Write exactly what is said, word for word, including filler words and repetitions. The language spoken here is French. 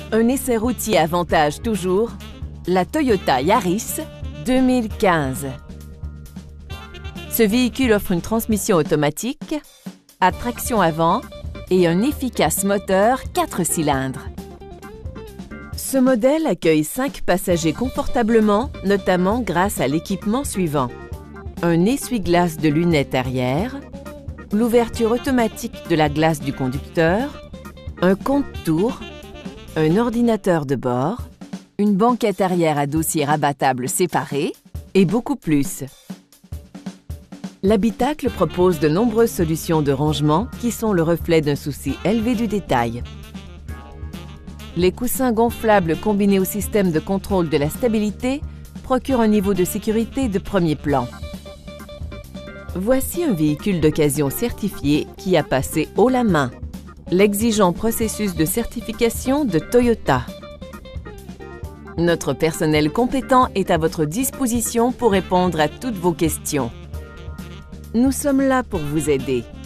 Un essai routier avantage toujours la Toyota Yaris deux mille quinze. Ce véhicule offre une transmission automatique, à traction avant et un efficace moteur quatre cylindres. Ce modèle accueille cinq passagers confortablement, notamment grâce à l'équipement suivant: un essuie-glace de lunettes arrière, l'ouverture automatique de la glace du conducteur, un compte-tours, un ordinateur de bord, une banquette arrière à dossier rabattable séparé et beaucoup plus. L'habitacle propose de nombreuses solutions de rangement qui sont le reflet d'un souci élevé du détail. Les coussins gonflables combinés au système de contrôle de la stabilité procurent un niveau de sécurité de premier plan. Voici un véhicule d'occasion certifié qui a passé haut la main l'exigeant processus de certification de Toyota. Notre personnel compétent est à votre disposition pour répondre à toutes vos questions. Nous sommes là pour vous aider.